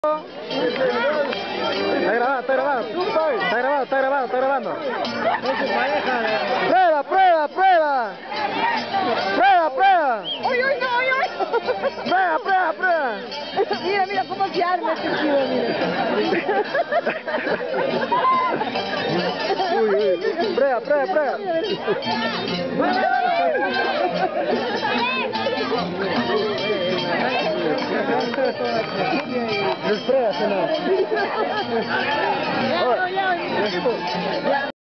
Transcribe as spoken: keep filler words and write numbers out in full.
Está grabado, está grabado. Está grabado, está grabado, está grabando. Prueba, prueba, prueba. Prueba, prueba. ¡Uy, uy, no, uy, uy! Prueba, prueba, prueba. Mira, mira cómo se arma este chivo, mira. Uy, uy. Prueba, prueba, prueba. Prueba, no.